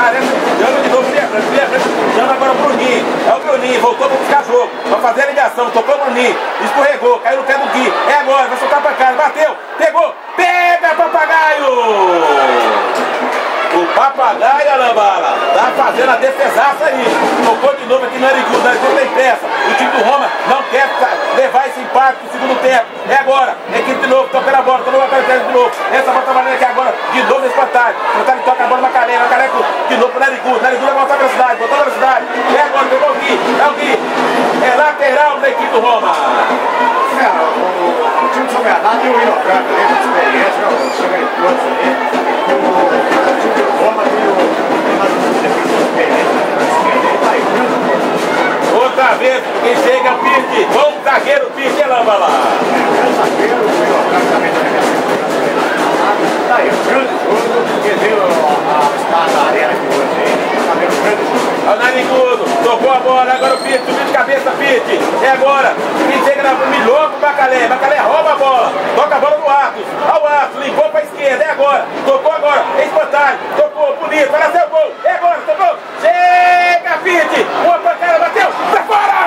Parece que chama de novo, chama agora o Bruninho. É o Bruninho, voltou para buscar jogo, para fazer a ligação, tocou o Bruninho, escorregou, caiu no pé do Gui. É agora, vai soltar pra cá, bateu, pegou, pega Papagaio! O Papagaio, Alambala, tá fazendo a defesaça aí. Tocou de novo aqui no Arigudo, não tem pressa. O time do Roma não quer levar esse empate pro segundo tempo. É agora, equipe de novo, tocando a bola, todo mundo vai de novo. Essa bola tá valendo aqui agora, de novo nesse Espantalho. Espantalho toca a bola na Macalé de novo pro Narigudo vai voltar a velocidade, botou a velocidade. É agora, pegou o Gui, é o Gui. É lateral da equipe do Roma. O time do São Bernardo e o Inocampo ali, com experiência, chega em todos ali. O time do Roma tem mais um defesa de experiência na esquerda, ele tá aí, outra vez, quem chega é o Pique. Bom zagueiro, Pique, é Lambala. É o zagueiro, o Inocampo também tá tá aí, um grande jogo, que deu a arena aqui hoje aí, tá vendo um grande jogo. Olha o Narigudo, tocou a bola, agora o Pique, subiu de cabeça, Pique. É agora, quem chega na milhou pro Macalé, Macalé rouba a bola, toca a bola no Atos. Olha o Atos, limpou pra esquerda, é agora, tocou agora, é Espantalho, tocou, bonito, vai nascer o gol, é agora, tocou, chega, Pique, uma pancada, bateu, pra fora!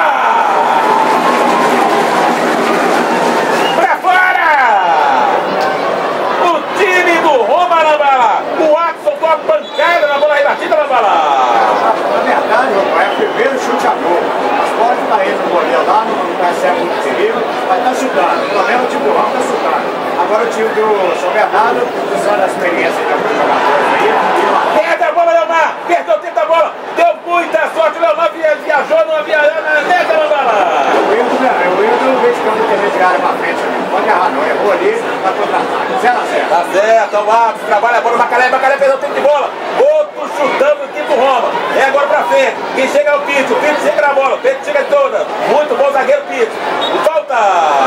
Pra fora! O time do Roma, Lambala, o Atos soltou a pancada na bola rebatida, Lambala. Na verdade, é o primeiro chute a gol. As bolas que tá indo no goleiro lá, não recebe muito perigo, mas tá chutando. Pelo menos o time do Ramo tá chutando. Agora o time do São Bernardo, usando a experiência de alguns jogadores aí. Perde a bola, Leomar! Perdeu o tempo da bola! Deu muita sorte, o Leomar viajou numa viajada na neta, Lambala! O Wildo não vez que eu não intermediário pra frente ali. Pode errar não, errou ali, vai contra-ataque. 0-0. Tá certo, o Atos trabalha a bola, Macalé perdeu o tempo de bola. Outro chutando o time do Roma. É agora pra frente. Quem chega é o Pito chega na bola, o Pito chega toda. Muito bom zagueiro, Pito. Volta!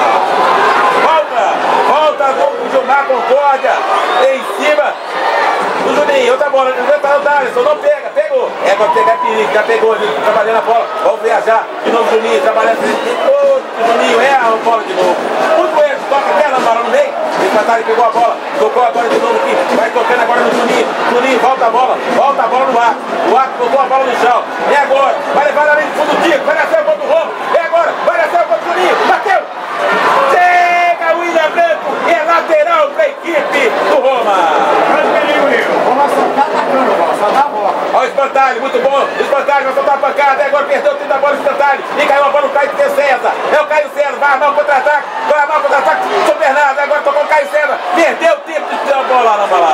Volta do Gilmar Concórdia. Em cima do Juninho. Outra bola, o Dalisson, não pega, pegou. É agora pegar perigo, já pegou, trabalhando a bola. Vamos viajar. De novo, Juninho, trabalhando. O Juninho é a bola de novo. Muito ele, toca até na bola no meio. Ele pegou a bola, tocou agora de novo aqui. Vai tocando agora no Juninho. Juninho, volta a bola no ar. O ar botou a bola no chão. É agora, vai levar na linha de fundo do Tico. Vai nascer o gol do Roma. É agora, vai nascer o gol do Juninho. Bateu! Chega o William Branco. É lateral pra equipe do Roma. Grande perigo, Nil. O Roma só tá atacando, só dá a bola. Olha o Espantalho, muito bom. O Espantalho vai soltar a pancada. Agora perdeu o tempo da bola do Espantalho. E caiu a bola no Caio César. É o Caio César. Vai armar o contra-ataque. São Bernardo. Agora tocou o Caio César. Perdeu o tempo de ter a bola na bola.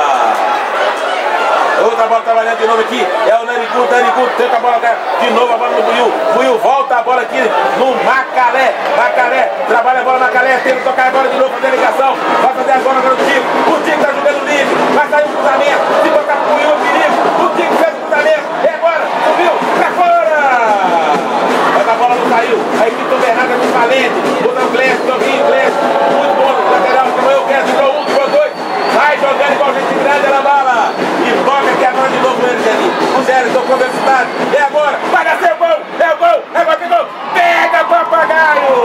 Outra bola trabalhando de novo aqui. É o Narigudo tenta a bola de novo. A bola no Buiu. Buiu volta a bola aqui no Macalé. Trabalha a bola Macalé. Tenta tocar a bola de novo, fazer a ligação. Vai fazer agora o Tico. O Tico tá jogando livre. Vai sair um cruzamento. Se botar pro Buiu, perigo. O Tico fez o cruzamento. É agora. Subiu. Pra fora. Mas a bola não saiu. A equipe do Bernardo é muito valente. Usa o Clécio, Clécio. Muito bom no lateral. Tirou o Clécio, tirou um, tirou dois. Vai jogando igual gente grande na bala. E toca aqui agora de novo eles ali. O Zé tocou velocidade. É agora. Vai nascer o gol. É o gol. É agora que gol. Pega Papagaio.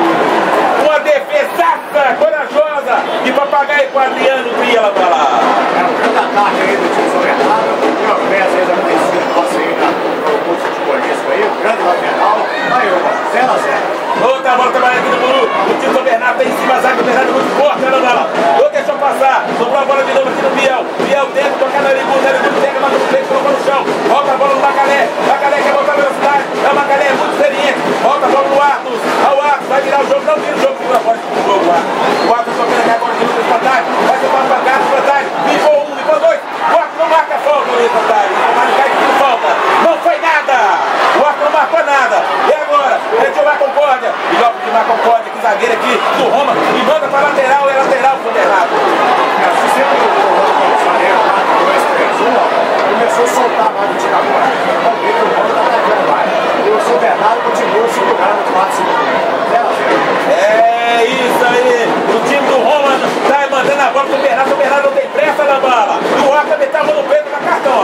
Uma defesaça corajosa de Papagaio com Adriano Vila pra lá. É um grande ataque aí do time São Bernardo. O Alves aí já conhecido nosso aí no curso de polícia aí. O grande lateral. Aí, 0-0. Outra bola trabalhando aqui no Buru. O time do Bernardo tá em cima, a zaga do Bernardo muito forte, né, Bala? Não deixou passar. Sobrou a bola de novo aqui no Biel. Biel tenta tocar no Narigudo pega, mas o peito colocou no chão. Volta a bola no Macalé. Macalé quer botar a velocidade. É o Macalé, é muito experiente. Volta a bola no Atos. O Atos vai virar o jogo. Não vira o jogo, segura fora do jogo lá. O Atos tocando aqui agora de novo no Espantalho. Vai ser para o pancada, Espantalho. Limpou um, limpou dois. O Atos não marca falta no Espantalho. O Maricai que falta. Não foi nada. O Atos não marcou nada. E agora? É de Mar Concórdia. E logo de Mar Concórdia, que zagueiro aqui do Roma. E manda para lateral. É lateral pro Bernardo. Se sempre o Roma começou a errar, 2, 3, 1, começou a soltar mais do tirador. Então, o Roma tá atacando mais. E o São Bernardo continua segurando o 4 segundos. 0-0. É isso aí. O time do Roma tá mandando a bola pro Bernardo. O Bernardo não tem pressa na bala. E o Arca meteu a mão no peito da cartão.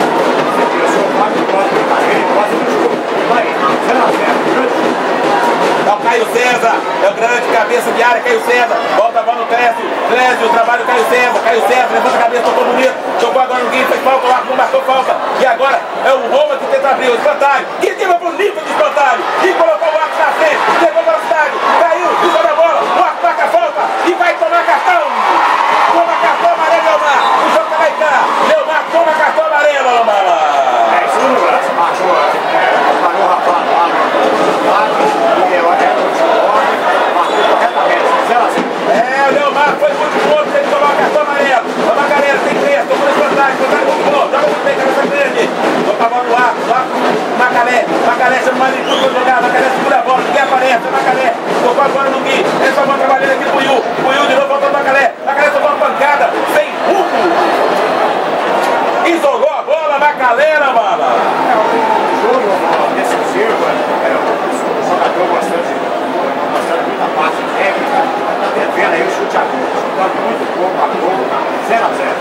Eu sou o Fábio Costa, ele quase no jogo. Vai, 0-0. É o Caio César, é o grande cabeça de área, Caio César, volta a bola no Clésio, trabalha o Caio César, levanta a cabeça, tocou bonito, jogou agora no Gui, fez falta, o Arco não marcou falta, e agora bola, Macalena, bala. É um jogo decisivo, o jogador bastante muita parte técnica, está devendo aí o chute a gol. Chutando muito pouco a gol, 0 a 0.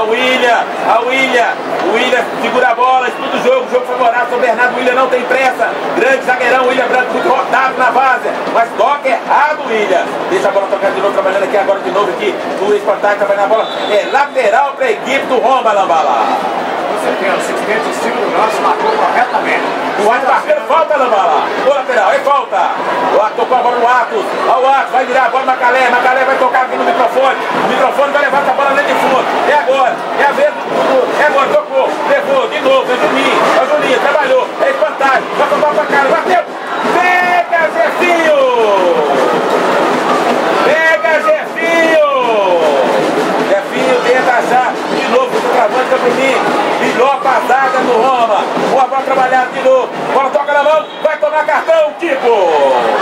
O William segura a bola, estuda o jogo favorável, São Bernardo, o William não tem pressa, grande zagueirão, William Branco muito rodado na base, mas toca errado o William, deixa a bola tocar de novo, trabalhando aqui agora de novo aqui, o espantalho trabalhando a bola, é lateral para a equipe do Roma, Lambala. Com certeza, o assistente em cima do lance marcou corretamente. O Atos marcando falta, Lambala, o lateral, é falta, o Atos tocou a bola no Atos, o Atos vai virar a bola, Macalé vai tocar aqui no microfone, o microfone vai levar essa bola ali de fundo, é agora, é a vez é agora, tocou, levou, de novo, é o Juninho, trabalhou, é espantalho, vai tomar pra cara, bateu, pega Jefinho! Jefinho tenta achar de novo o centroavante para o Bruninho, melhor passada do Roma, boa bola trabalhada de novo, bola toca na mão, vai tomar cartão, Tico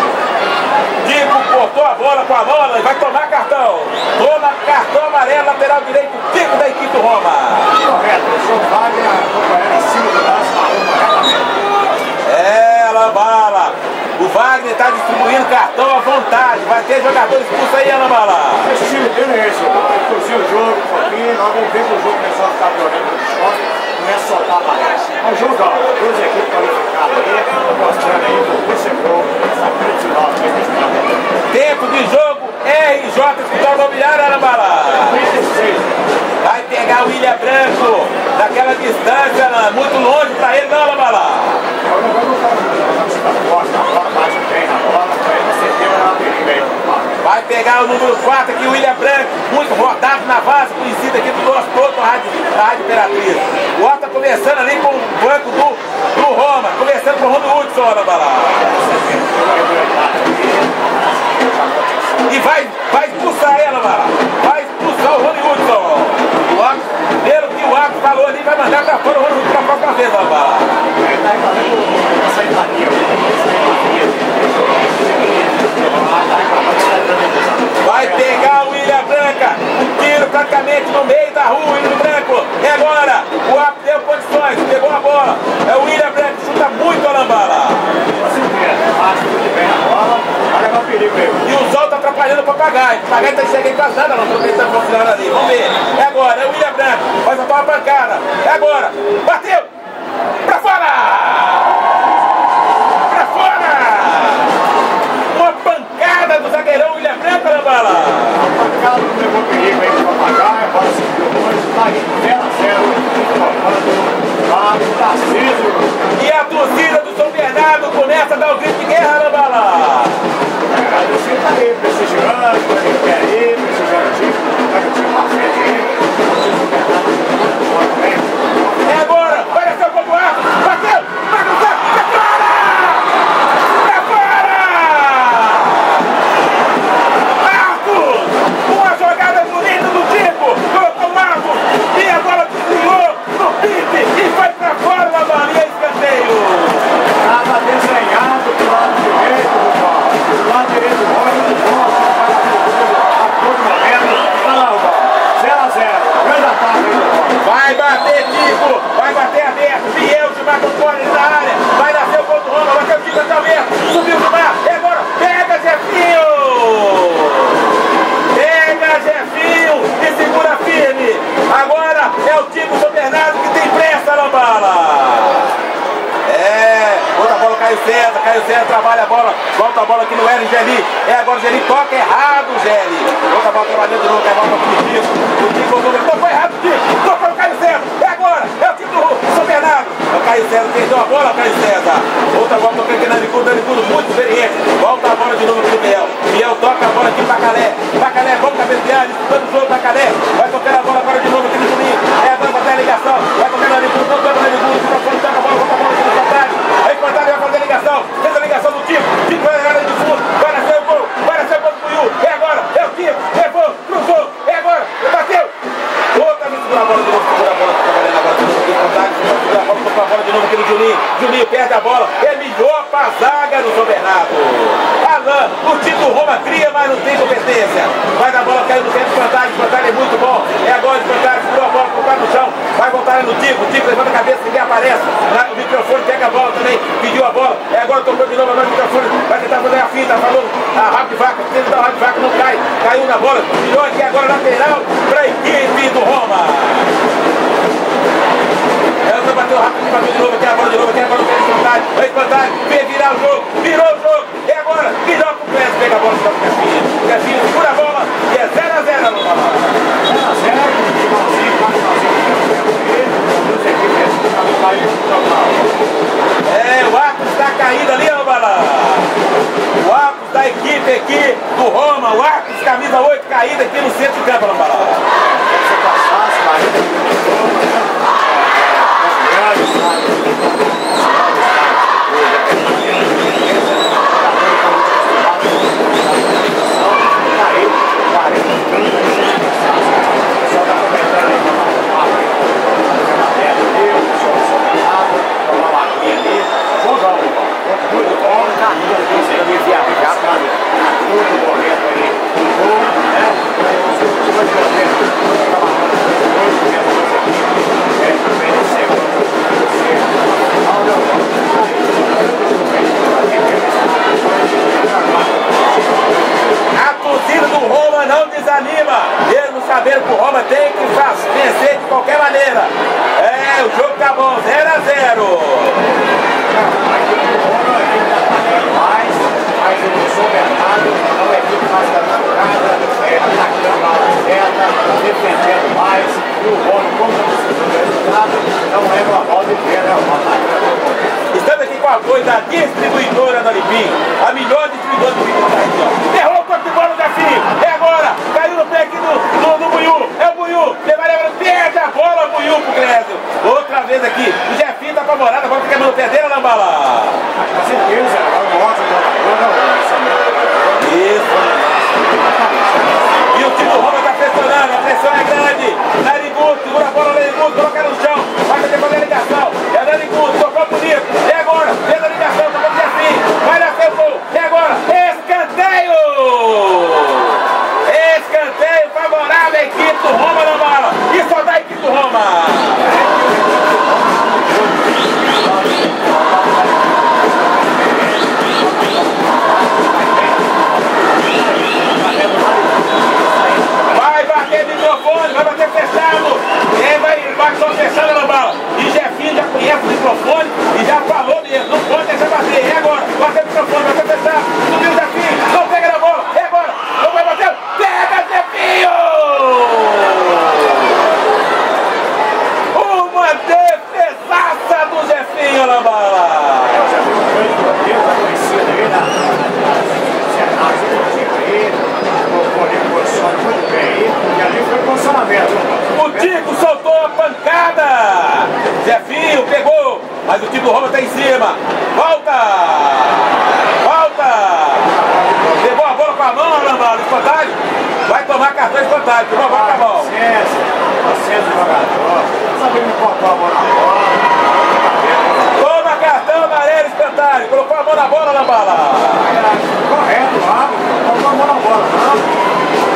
cortou a bola com a bola e vai tomar cartão, toma cartão amarelo, lateral direito, Tico da equipe do Roma. Correto, o João Wagner acompanhando em cima do lance, marcou corretamente. Lambala, o Wagner está distribuindo cartão à vontade, vai ter jogador expulso aí, Lambala. O estilo dele é esse, inclusive o jogo, um pouquinho, nós vamos ver que o jogo começou a ficar violento no choque, não é soltar a barreira. É um jogão, duas equipes qualificadas aí, mostrando aí o gol, essa grande final que eles estão. Tempo de jogo, RJ Hospital Imobiliário, Lambala. 36. Vai pegar o William Branco, daquela distância, muito longe para ele, não, Lambala. Vai pegar o número 4 aqui, o William Branco, muito rodado na base, conhecido aqui do nosso todo, da Rádio Imperatriz. O Otto tá começando ali com o banco do Roma, começando com o Rondo Hudson, Lambala. E vai expulsar ela, Lambala. Vai expulsar o Rondo Hudson. O Otto, pelo que o Otto falou ali, vai mandar pra fora o Rondo Hudson pra próxima vez, Lambala. Ele tá fazendo essa idaria, vai pegar o William Branca, o tiro praticamente no meio da rua, William Branco, e agora, o Apo deu condições, pegou a bola, é o William Branco, chuta muito a Lambala. E o Zol tá atrapalhando o papagaio tá chegando quase nada, não, porque ele tá confiando ali, vamos ver, é agora, é o William Branco, vai soltar uma pancada, é agora, bateu, pra fora! Pra fora! Uma pancada do zagueirão William Branco, Lambala. A pancada não levou perigo aí pro papagaio, a bola seguiu longe, tá aí, 0 a 0, tá aceso. E a torcida do São Bernardo começa a dar o grito de guerra, Lambala. A torcida tá aí, prestigiando, ele quer ir, prestigiando o time, vai que o time pra frente aí. É agora, vai descer o gol do Arco, bateu, vai cruzar, pra fora! Pra fora! Marcos, uma jogada bonita do Tico, colocou o Marcos, e a bola desviou no pique e foi pra fora da bolinha, escanteio. Tava desenhado pro lado direito do Paulo, do lado direito do Rony, do Paulo, a todo momento, tá lá o Paulo, 0 a 0, grande ataque aí do Paulo. Vai bater Tico, vai bater aberto, Biel de Marcos Fora na área, vai nascer o gol do Roma, bateu o Tico até aberto, subiu pro mar, e agora, pega Jefinho! Pega Jefinho e segura firme, agora é o Tico São Bernardo que tem pressa, Lambala! Outra bola, Caio César trabalha a bola, volta a bola aqui no Geli, agora o Geli toca errado, Geli, outra bola trabalhando de novo, aí volta pro Tico, o Tico tocou errado, o Tico, tocou o Caio César, agora, é o Tico do São Bernardo, o Caio César perdeu a bola, Caio César, outra bola tocando aqui na Nicudo, muito experiente, volta a bola de novo pro Biel toca a bola aqui pra Calé, vamos cabecear, disputando o jogo pra Calé, vai tocando a bola agora de novo aqui no Juninho, agora vai ter a ligação, vai tocando a Nicudo, toca a bola, volta a bola aqui no Fantástico, aí o Fantástico vai fazer a ligação, fez a ligação do Tico vai na área de fundo, vai nascer o gol do Buiú, é agora, é o Tico, levou, cruzou, é agora, bateu, outra vez segura a bola de novo, segura a bola, tá trabalhando agora de novo aqui no Fantástico, segura a bola, tocou a bola de novo aqui no Juninho perde a bola, é melhor pra zaga do São Bernardo. Alain, o time do Roma cria, mas não tem competência, vai dar bola, caiu no centro do Fantástico é muito bom, é agora o Fantástico, segurou a bola, colocar no chão, vai voltar no Tico levanta a cabeça, aparece. O microfone pega a bola também, pediu a bola. Agora tocou de novo, agora o microfone vai tentar fazer a fita. Falou a Rádio Vaca, tenta dar a Rádio Vaca, não cai. Caiu na bola, virou aqui agora lateral para a equipe do Roma. Ela bateu rápido, bateu de novo, aqui a bola de novo, aqui agora o espantalho, vem virar o jogo, virou o jogo, e agora, melhor pro Clésio, pega a bola e dá pro Cafinho. Cafinho segura a bola e é 0-0 no Roma. 0-0, o Arcos está caído ali, ó, Bala. O Arcos da equipe aqui do Roma, o Arcos, camisa 8, caído aqui no centro de campo, ó, Bala. Saber que o Roma tem que vencer de qualquer maneira. O jogo tá bom, 0-0. Mas o São Bernardo é uma equipe mais atacada, atacando a reta, defendendo mais. E o Roma, como está precisando do resultado, não é uma volta inteira, é uma ataque. Estamos aqui com o apoio da distribuidora da Lipim, a melhor distribuidora do Rio da região. Errou o corpo de bola, Jafinho. É agora. Caiu no pé aqui do Buiú. É o Buiú. Perde a bola, Buiú pro Clésio. Outra vez aqui. O Jefinho tá apavorado. Agora fica no pé dele, Lambala. Com certeza. Isso. E o time do Roma tá pressionando. A pressão é grande. Narigudo. Segura a bola, Narigudo. Coloca no chão. Vai fazer a ligação. É Narigudo. Tocou bonito. É agora. Fez a ligação. Tocou o Jefinho. Vai nascer o gol. É agora. Escanteio. Escanteio favorável à equipe do Roma na bola. E só dá a equipe do Roma. Vai bater microfone, vai bater fechado. Quem vai só fechando na bola. E Jefinho já conhece o microfone e já falou mesmo. Não pode deixar bater. É agora. Bater o microfone, bater fechado. Subiu o Jefinho. Não pega na bola. É agora. Não vai bater. Pega, Jefinho! Uma defesaça do Jefinho na bola! O Tico soltou a pancada! Jefinho pegou, mas o time do Roma está em cima. Volta! Volta! Levou a bola com a mão, Lambala, espantalho. Vai tomar cartão espantalho, tomou a bola com a mão. Toma cartão amarelo, espantalho. Colocou a mão na bola, Lambala. Correto, lá. Colocou a mão na bola, não.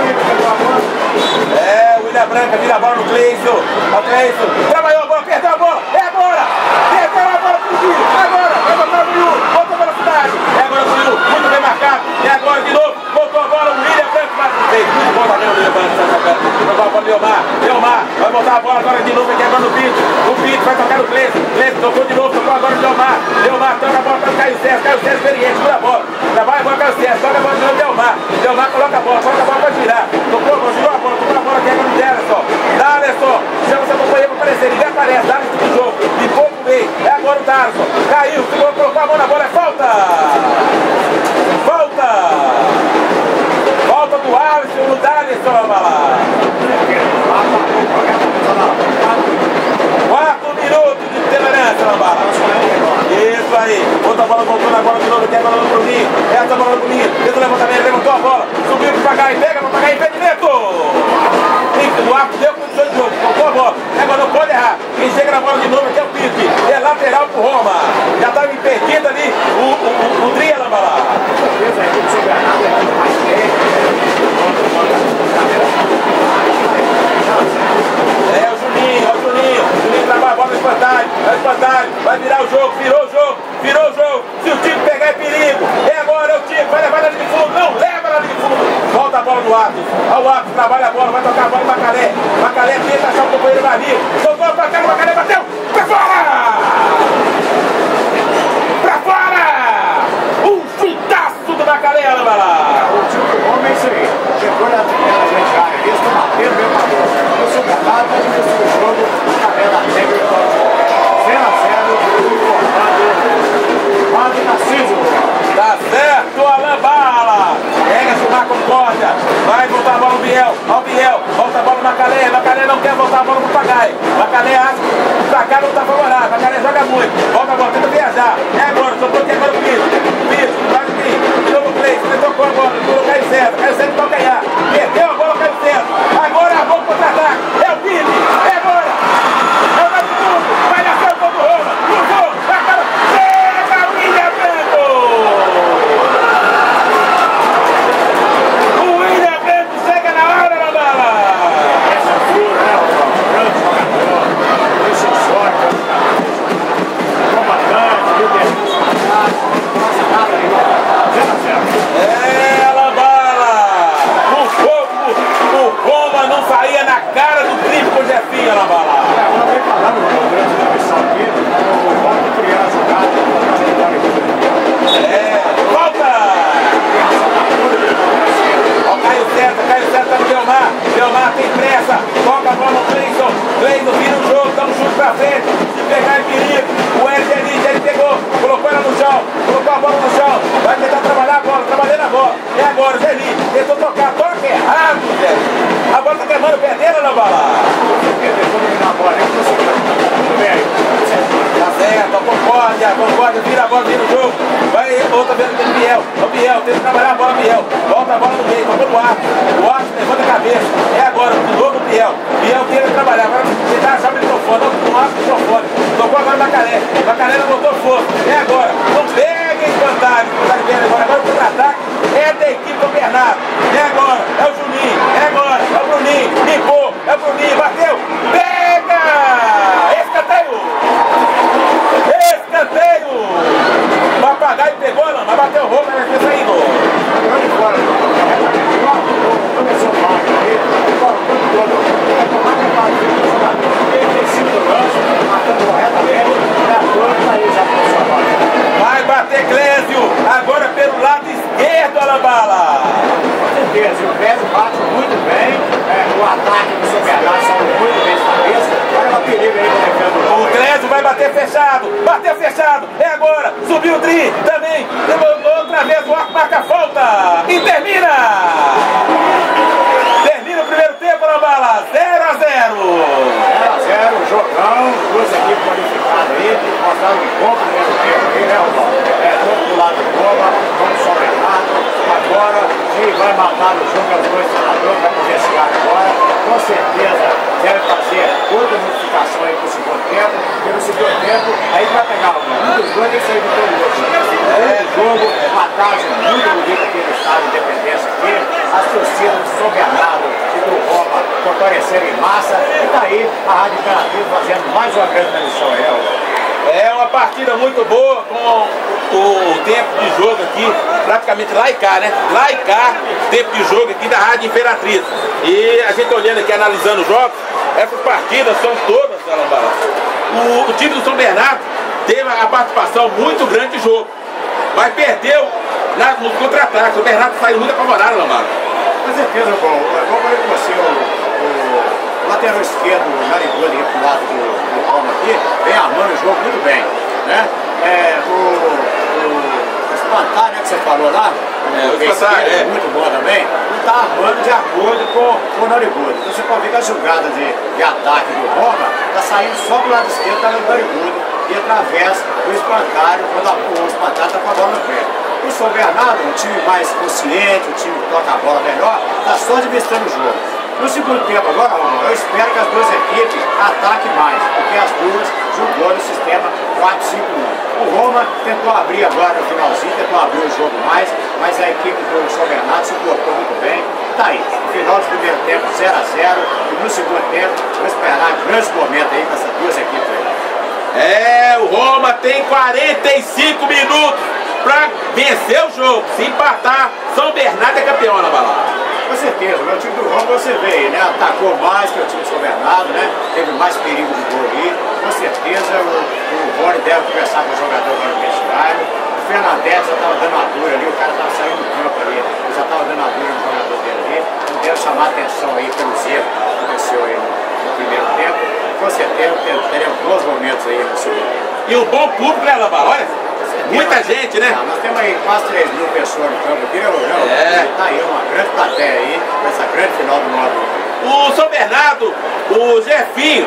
O William Branca vira a bola no Cleison. O Cleison trabalhou a bola, perdeu a bola. É agora! Perdeu a bola pro Gil. Agora! Vai botar o Buiú. Volta a velocidade. É agora o Buiú. Muito bem marcado. É agora de novo. Voltou a bola. O William Branca bate no peito. Volta bem o William Branca. Jogou a bola do Leomar. Vai botar a bola agora de novo aqui agora no Pinto. O Pinto vai tocar no Cleison. Cleison tocou de novo. Tocou agora no Leomar. Leomar toca a bola para o Caio César. Caio César experiente. Segura a bola. Trabalha a bola Caio César. Toca a bola de novo. Leomar. Leomar coloca a bola para girar. Tocou, girou a bola. Tocou a bola aqui agora no Derson. Dá, Alisson. Chama seu companheiro para aparecer. Ninguém aparece. Dá no jogo. E pouco meio. É agora o Darson. Caiu. Colocou a mão na bola. É falta. Falta. Falta do Alisson no Darson, Lambala. 4 minutos de tolerância, Lambala. Isso aí. Outra bola voltando agora de novo. Tem a bola no Bruninho. Essa bola no Bruninho. Esse levantamento. Levantou a bola. Subiu para pagar e pega. Para pagar impedimento. O Arco deu condição de jogo. Voltou a bola. Agora não pode errar. Quem chega na bola de novo aqui é o Pique. É lateral pro Roma. Já estava impedido ali o Dria, Lambala. É o Juninho trabalha a bola no espantalho. espantalho, vai virar o jogo, virou o jogo, virou o jogo. Se o time pegar é perigo, é agora, é o time, vai levar na linha de fundo, não leva na linha de fundo. Volta a bola no Atos, o Atos trabalha a bola, vai tocar a bola em Macalé. Macalé tenta achar o companheiro Maria, soltou pra cá, Macalé bateu, pra fora! Pra fora! Um chutaço do Macalé, vai lá. O time do homem é isso aí. Chegou na primeira grande área, eles estão batendo mesmo a bola. Eu sou Bernardo, mas eu sou o jogo, a tabela técnica, 0-0, importando, Mado Narciso. Tá certo, Alan Bala. Pega Gilmar Concórdia. Vai voltar a bola no Biel. Ó o Biel. Volta a bola no Macalé. Macalé não quer voltar a bola pro Pagai. Macalé acha que o placar não tá favorável. Macalé joga muito. Volta a bola, tenta viajar. É agora, sobrou aqui agora o Pires. Pires, vai no Pires. Tirou o Cleiton. Ele tocou a bola. Tirou o Caio César. Caio César toca aí. Perdeu a bola, Caio César. Agora a bola contra-ataque. É o Pires. É agora. É o mais tudo. Vai nascer o gol do Roma. Cruzou. Acaba. Pega o William Bento. Chega na hora, Lambala! Essa figura, né, o grande jogador, esse sorte, combatante, líder, não passa nada aí, 0-0. É, Lambala! O fogo, o Roma não saía na cara do tribo com o Jefinho, Lambala! Agora vem falando do grande transmissão aqui, o Roma criando a jogada, volta! Ó, Caio César tá no Belmar. Belmar tem pressa. Toca a bola no Cleison. Cleison vira o jogo, dá um chute pra frente. Se pegar em perigo. O ele pegou. Colocou ela no chão. Colocou a bola no chão. Vai tentar trabalhar a bola. Trabalhando a bola. É agora, Zeli. Tentou tocar. Toca errado, Zé. A bola tá queimando o pé dele, não vai lá. Tá certo, Concórdia, vira a bola, vira o jogo. Vai, outra vez no Biel. O Biel, tenta trabalhar a bola, Biel. Volta a bola no meio, tocou no ar. O ar levanta a cabeça. É agora, de novo o Biel. Biel tenta trabalhar. Agora tentar achar o microfone. Não acha o microfone. Tocou agora o Macalé. Macalé não botou força. É agora. Não pega em vantagem. Agora o contra-ataque é da equipe do Bernardo. É agora. É o Juninho. É agora. É o Bruninho. Limpou. É o Bruninho. Bateu. Pega! Escanteio! Escanteio! O papagaio pegou, não, mas bateu o roubo, mas vai saindo. Vai bater Clésio, agora pelo lado esquerdo, Alambala. Com certeza, o Clésio bate muito bem, o ataque do Soberano saiu muito bem de cabeça, olha o perigo aí do defendo. O Clésio vai bater fechado, bateu fechado, é agora, subiu o Tri, também, outra vez o arco marca a falta, e termina! Termina o primeiro tempo, Alambala, 0-0. 0-0, jogão, duas equipes qualificadas aí, mostrando um bom primeiro tempo aí, né, Oswaldo? Todo do lado de Roma, vamos Soberano, agora quem vai matar o jogo é os dois treinadores, vai conversar agora, com certeza deve fazer outra modificação aí pro segundo tempo, porque no segundo tempo aí vai pegar um dos dois tem que sair vitorioso. Jogo, uma tarde muito bonita aqui no estádio Independência aqui, as torcidas de São Bernardo e do Roma comparecendo em massa, e daí a Rádio Imperatriz fazendo mais uma grande transmissão aí, É uma partida muito boa, com o tempo de jogo aqui, praticamente lá e cá, né? Lá e cá, tempo de jogo aqui da Rádio Imperatriz. E a gente olhando aqui, analisando os jogos, essas partidas são todas, Alambala. O time do São Bernardo teve a participação muito grande de jogo, mas perdeu nos contra-ataques. O Bernardo saiu muito apavorado, Alambala. Com certeza, bom. Eu falei com você, o lateral esquerdo, o Narigudo, aqui pro lado do Roma aqui, vem armando o jogo muito bem, né? O Espantalho, né, que você falou lá, o Espantalho, muito bom também, ele está armando de acordo com o Narigudo. Então você pode ver que a jogada de ataque do Roma está saindo só pro lado esquerdo, está no Narigudo, e através do Espantalho, quando o Espantalho está com a bola no pé. O São Bernardo, um time mais consciente, um time que toca a bola melhor, está só administrando o jogo. No segundo tempo agora, eu espero que as duas equipes ataquem mais, porque as duas jogou no sistema 4-5-1. O Roma tentou abrir agora no finalzinho, tentou abrir o jogo mais, mas a equipe do São Bernardo se portou muito bem. Tá aí, no final do primeiro tempo 0-0, e no segundo tempo vou esperar grandes momentos aí com essas duas equipes aí. É, o Roma tem 45 minutos para vencer o jogo. Se empatar, São Bernardo é campeão na balada. Com certeza, o meu time do Roma, você vê aí, né? Atacou mais que o time de São Bernardo, né? Teve mais perigo de gol aí. Com certeza o Rony deve conversar com o jogador agora no vestiário. O Fernandes já estava dando uma dura ali, o cara estava saindo do campo ali, ele já estava dando uma dura no jogador dele ali. Não deve chamar atenção aí pelos erros que aconteceu aí no primeiro tempo. Com certeza teremos bons momentos aí no segundo tempo. E um bom público, né, Lambala? Olha, muita gente, né? Nós temos aí quase 3 mil pessoas no campo aqui, né? Tá aí uma grande plateia aí, essa grande final do módulo. O São Bernardo, o Jefinho,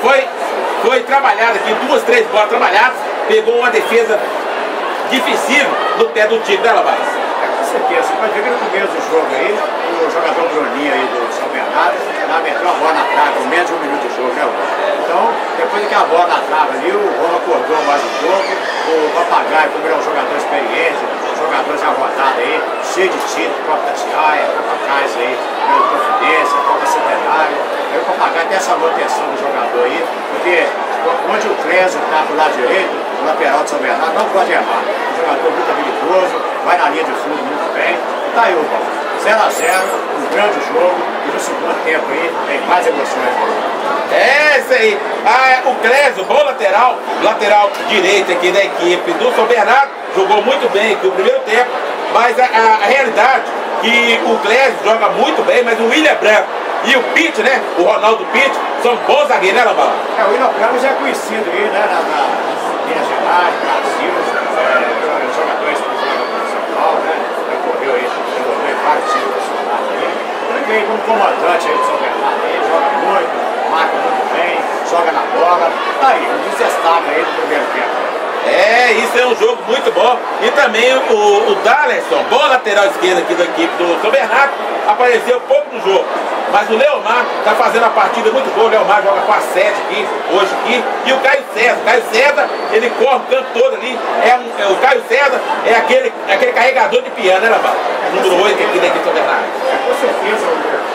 foi trabalhado aqui, 2, 3 bolas trabalhadas, pegou uma defesa difícil no pé do time, né, Lambala? Com certeza, você pode ver que no começo do jogo aí, o jogador Bruninho aí do São Bernardo, meteu a bola na trave, com menos de 1 minuto de jogo, né? Então, depois de que a bola na trave ali, o Roma acordou mais um pouco, o Papagaio, como ele é um jogador experiente, um jogador já rodado aí, cheio de título, Copa Tatiaia, Copa Kaiser aí, Confidência, Copa Centenário. Aí o Papagaio até chamou a atenção do jogador aí, porque onde o Clésio está do lado direito, o lateral de São Bernardo, não pode errar. Um jogador muito habilidoso, vai na linha de fundo muito bem. E tá aí, o 0 a 0, um grande jogo, e no segundo tempo aí tem mais emoções. É isso aí. O Clésio, bom lateral direito aqui da equipe do São Bernardo, jogou muito bem aqui o primeiro tempo, mas a realidade é que o Clésio joga muito bem, mas o William Branco e o Pitt, né, o Ronaldo Pitt, são bons zagueiros, né, Lambala? O William Branco já é conhecido aí, né, nas Minas Gerais, Brasil, jogadores que jogam no São Paulo, né, correu aí, envolveu em vários times nacionais aí. Ele veio como comandante aí do São Bernardo, aí, joga muito, marca muito bem, joga na bola, tá aí, um dos destaques aí do primeiro tempo. Isso é um jogo muito bom. E também o Dalerson, bom lateral esquerdo aqui da equipe do São Bernardo, apareceu pouco no jogo. Mas o Leomar está fazendo a partida muito boa. O Leomar joga com a 7 aqui, hoje aqui. E o Caio César. O Caio César, ele corre o campo todo ali. O Caio César é aquele carregador de piano, né, Lambala? Número 8 aqui da equipe do São Bernardo. Com certeza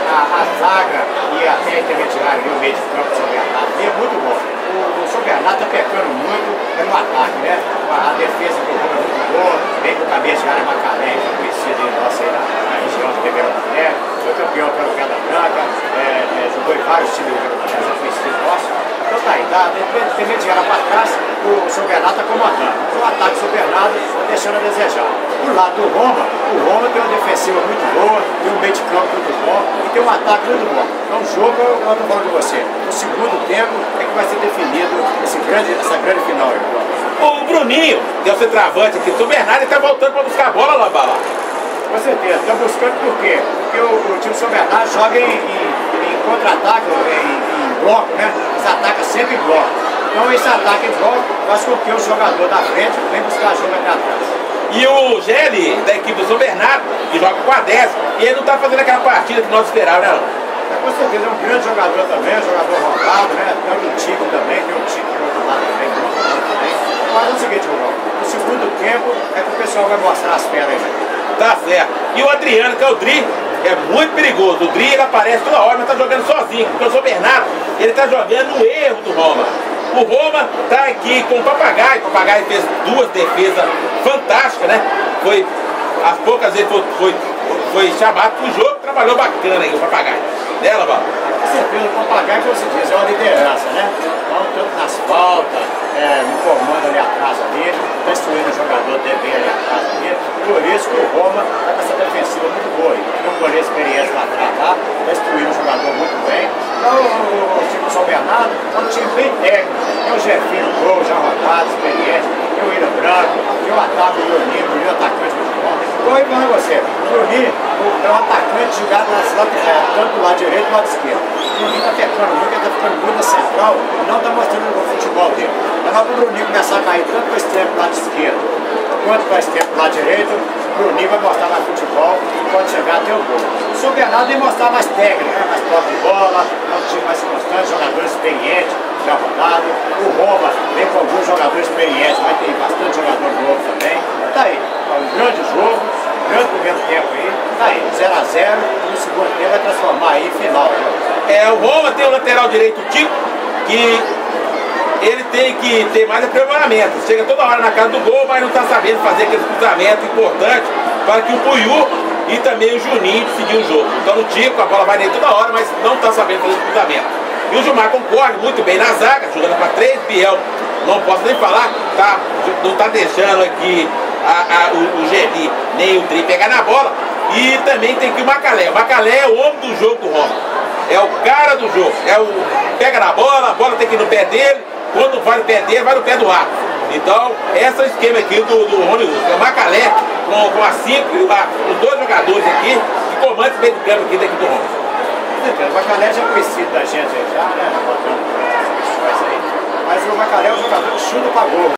a zaga e até a intermediária, o meio de campo do São Bernardo é muito bom. O São Bernardo está pecando muito no ataque, né? A defesa do Roma é muito boa, vem com o cabeça de área Macalé, que é conhecido aí nossa aí na região de Ribeirão Preto, foi campeão pelo Pedra Branca, jogou em vários times já conhecidos nossos. Então tá aí, tá? Intermediária para trás, o São Bernardo está comandando. Mas o ataque do São Bernardo está deixando a desejar. Do lado do Roma, o Roma tem uma defensiva muito boa, tem um meio de campo muito bom e tem um ataque muito bom. Então o jogo, eu estou falando de você, no segundo tempo é que vai ser definido essa grande final aí. O Bruninho, que é o centroavante aqui do São Bernardo, está voltando para buscar a bola, Lambala. Com certeza, está buscando por quê? Porque o time do São Bernardo joga em contra-ataque, em bloco, né? Eles atacam sempre em bloco. Então esse ataque em bloco faz com que o jogador da frente venha buscar jogo aqui atrás. E o Gelli, da equipe do São Bernardo, que joga com a 10, e ele não está fazendo aquela partida que nós esperávamos, né? Com certeza é um grande jogador também, um jogador rodado, né? Tem um time também, tem um time do outro lado também, muito bom também. Mas é o seguinte, João, no segundo tempo é que o pessoal vai mostrar as pernas aí. Tá certo. E o Adriano, que é o Dri, é muito perigoso. O Dri, ele aparece toda hora, mas tá jogando sozinho. Porque o São Bernardo, ele tá jogando no erro do Roma. O Roma tá aqui com o Papagaio. O Papagaio fez 2 defesas fantásticas, né? As poucas vezes foi chamado pro jogo, trabalhou bacana aí o Papagaio. Né, Lambala? Com certeza, o Papagaio, como se diz, é uma liderança, né? Então, tanto nas faltas, no comando ali atrás ali, destruindo o jogador dele ali atrás ali. Por isso que o Roma está com essa defensiva muito boa. Tem um goleiro experiente lá atrás, tá? Destruindo o jogador muito bem. Então, o time do São Bernardo é um time bem técnico. Tem o Jefinho, gol, já rodado, experiente. Tem o William Branco, tem o ataque do Bruninho, o atacante muito bom. Então, aí para você, o Bruninho é um atacante jogado tanto do lado direito quanto do lado esquerdo. O Bruninho está pecando muito, ele está ficando muito na central e não está mostrando o futebol dele. Mas para o Bruninho começar a cair tanto para o extremo do lado esquerdo quanto para o extremo do lado direito, o Bruninho vai mostrar mais futebol e pode chegar até o gol. O São Bernardo vai mostrar mais técnica, né? Mais toque de bola, é um time mais constante, jogadores experientes, já rodado. O Roma vem com alguns jogadores experientes, mas tem bastante jogador novo também. Tá aí, é um grande jogo, grande primeiro tempo aí, tá aí, 0 a 0, e no segundo tempo vai transformar aí em final. O Roma tem o lateral direito Tico, que ele tem que ter mais aprimoramento. Chega toda hora na cara do gol, mas não está sabendo fazer aquele cruzamento importante para que o Buiú e também o Juninho decidir o jogo. Então o Tico, a bola vai nele toda hora, mas não está sabendo fazer esse cruzamento. E o Gilmar concorre muito bem na zaga, jogando para 3, Biel, não posso nem falar, não está deixando aqui o Geni nem o Tri pegar na bola. E também tem que o Macalé. O Macalé é o homem do jogo do Roma. É o cara do jogo. Pega na bola, a bola tem que ir no pé dele. Quando vai no pé dele, vai no pé do ar. Então, esse é o esquema aqui do Rony Lúcio. É o Macalé com a 5 e os 2 jogadores aqui que comandam esse meio do campo aqui daqui do Roma. O Macalé já é conhecido da gente já, né? Mas o Macalé é um jogador que chuta pra gol.